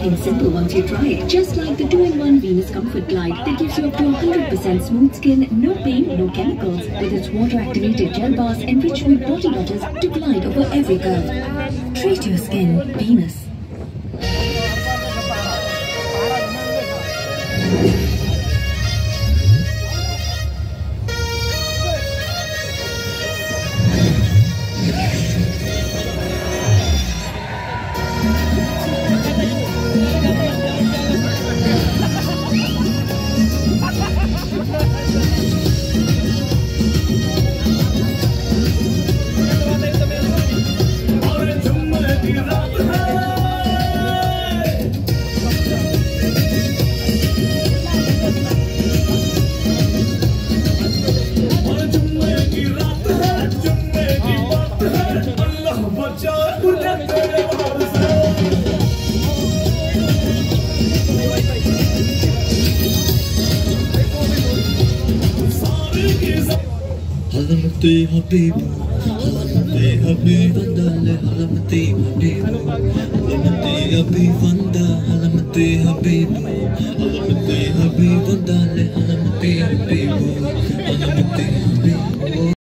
and simple once you try it. Just like the 2-in-1 Venus Comfort Glide that gives you up to 100% smooth skin, no pain, no chemicals, with its water-activated gel bars enriched with body butters to glide over every curve. Treat your skin, Venus. Halamati Habibu, Halamati Habibandale, Halamati Habibu, Halamati Habibanda, Halamati Habibu, Halamati Habibandale, Halamati Habibu.